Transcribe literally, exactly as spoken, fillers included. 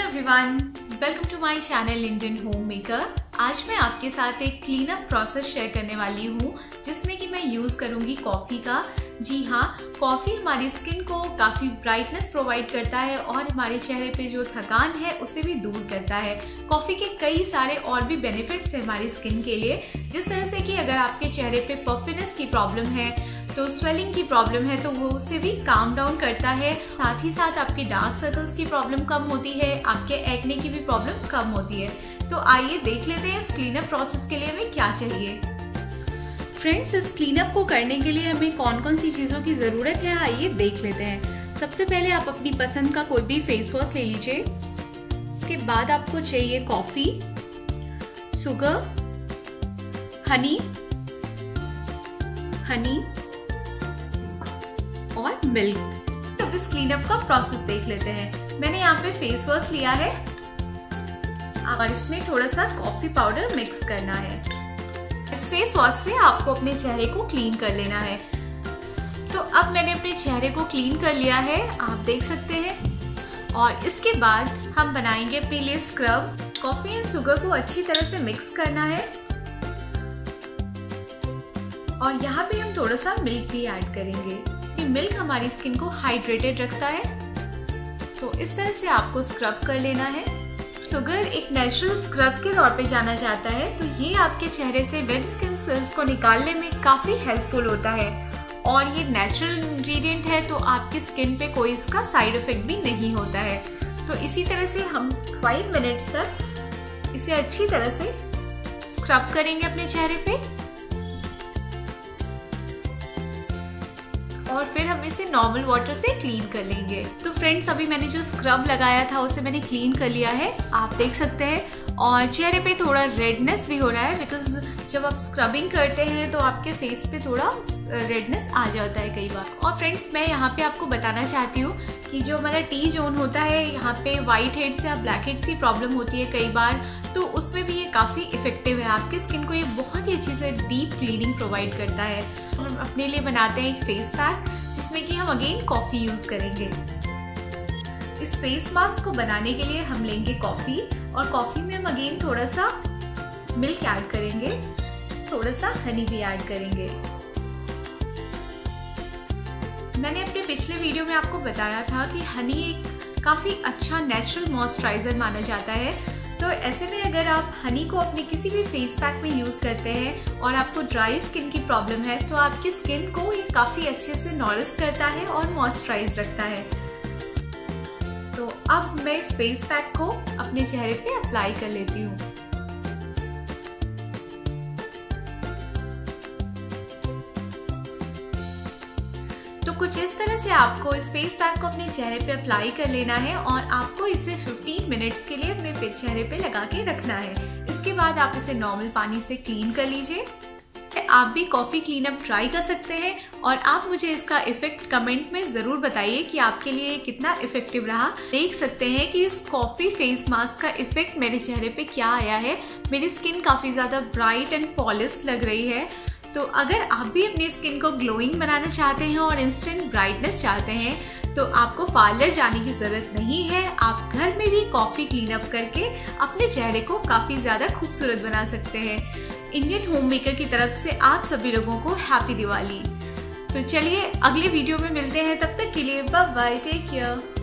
Everyone, welcome to my channel Indian homemaker. आज मैं आपके साथ एक क्लीन अप प्रोसेस शेयर करने वाली हूँ जिसमें कि मैं यूज़ करूँगी कॉफ़ी का। जी हाँ, कॉफ़ी हमारी स्किन को काफ़ी ब्राइटनेस प्रोवाइड करता है और हमारे चेहरे पे जो थकान है उसे भी दूर करता है। कॉफ़ी के कई सारे और भी बेनिफिट्स हैं हमारी स्किन के लिए, जिस तरह से कि अगर आपके चेहरे पे पफिनेस की प्रॉब्लम है, तो स्वेलिंग की प्रॉब्लम है, तो वो उसे भी काम डाउन करता है। साथ ही साथ आपके डार्क सर्कल्स की प्रॉब्लम कम होती है, आपके एक्ने की भी प्रॉब्लम कम होती है। तो आइए देख लेते हैं इस क्लीनअप प्रोसेस के लिए हमें क्या चाहिए। फ्रेंड्स, इस क्लीनअप को करने के लिए हमें कौन कौन सी चीज़ों की ज़रूरत है आइए देख लेते हैं। सबसे पहले आप अपनी पसंद का कोई भी फेस वॉश ले लीजिए। इसके बाद आपको चाहिए कॉफ़ी, शुगर, हनी हनी और मिल्क। अब इस क्लीनअप का प्रोसेस देख लेते हैं। मैंने यहाँ पे फेस वॉश लिया है और इसमें थोड़ा सा कॉफी पाउडर मिक्स करना है। इस फेस वॉश से आपको अपने चेहरे को क्लीन कर लेना है। तो अब मैंने अपने चेहरे को क्लीन कर लिया है, आप देख सकते हैं। और इसके बाद हम बनाएंगे अपने लिए स्क्रब। कॉफी एंड शुगर को अच्छी तरह से मिक्स करना है और यहाँ पे हम थोड़ा सा मिल्क भी ऐड करेंगे कि मिल्क हमारी स्किन को हाइड्रेटेड रखता है। तो इस तरह से आपको स्क्रब कर लेना है। शुगर एक नेचुरल स्क्रब के तौर पे जाना जाता है, तो ये आपके चेहरे से डेड स्किन सेल्स को निकालने में काफ़ी हेल्पफुल होता है और ये नेचुरल इंग्रेडिएंट है, तो आपकी स्किन पे कोई इसका साइड इफेक्ट भी नहीं होता है। तो इसी तरह से हम फाइव मिनट्स तक इसे अच्छी तरह से स्क्रब करेंगे अपने चेहरे पे और फिर हम इसे नॉर्मल वाटर से क्लीन कर लेंगे। तो फ्रेंड्स, अभी मैंने जो स्क्रब लगाया था उसे मैंने क्लीन कर लिया है, आप देख सकते हैं। और चेहरे पे थोड़ा रेडनेस भी हो रहा है, बिकॉज जब आप स्क्रबिंग करते हैं तो आपके फेस पे थोड़ा रेडनेस आ जाता है कई बार। और फ्रेंड्स, मैं यहाँ पे आपको बताना चाहती हूँ कि जो हमारा टी जोन होता है, यहाँ पे वाइट हेड्स या ब्लैक हेड्स की प्रॉब्लम होती है कई बार, तो उसमें भी ये काफ़ी इफेक्टिव है। आपकी स्किन को ये बहुत ही अच्छी से डीप क्लीनिंग प्रोवाइड करता है। हम अपने लिए बनाते हैं एक फेस पैक जिसमें कि हम अगेन कॉफ़ी यूज़ करेंगे। इस फेस मास्क को बनाने के लिए हम लेंगे कॉफ़ी और कॉफ़ी में हम अगेन थोड़ा सा मिल्क ऐड करेंगे, थोड़ा सा हनी भी ऐड करेंगे। मैंने अपने पिछले वीडियो में आपको बताया था कि हनी एक काफ़ी अच्छा नेचुरल मॉइस्चराइजर माना जाता है। तो ऐसे में अगर आप हनी को अपने किसी भी फेस पैक में यूज़ करते हैं और आपको ड्राई स्किन की प्रॉब्लम है, तो आपकी स्किन को ये काफ़ी अच्छे से नॉरिश करता है और मॉइस्चराइज रखता है। तो अब मैं इस फेस पैक को अपने चेहरे पे अप्लाई कर लेती हूँ। तो कुछ इस तरह से आपको इस फेस पैक को अपने चेहरे पे अप्लाई कर लेना है और आपको इसे फिफ्टीन मिनट्स के लिए अपने चेहरे पे लगा के रखना है। इसके बाद आप इसे नॉर्मल पानी से क्लीन कर लीजिए। आप भी कॉफ़ी क्लीनअप ट्राई कर सकते हैं और आप मुझे इसका इफेक्ट कमेंट में ज़रूर बताइए कि आपके लिए कितना इफेक्टिव रहा। देख सकते हैं कि इस कॉफ़ी फेस मास्क का इफेक्ट मेरे चेहरे पे क्या आया है। मेरी स्किन काफ़ी ज़्यादा ब्राइट एंड पॉलिश लग रही है। तो अगर आप भी अपनी स्किन को ग्लोइंग बनाना चाहते हैं और इंस्टेंट ब्राइटनेस चाहते हैं, तो आपको पार्लर जाने की ज़रूरत नहीं है। आप घर में भी कॉफ़ी क्लीनअप करके अपने चेहरे को काफ़ी ज़्यादा खूबसूरत बना सकते हैं। इंडियन होम मेकर की तरफ से आप सभी लोगों को हैप्पी दिवाली। तो चलिए अगले वीडियो में मिलते हैं, तब तक के लिए बाय बाय, टेक केयर।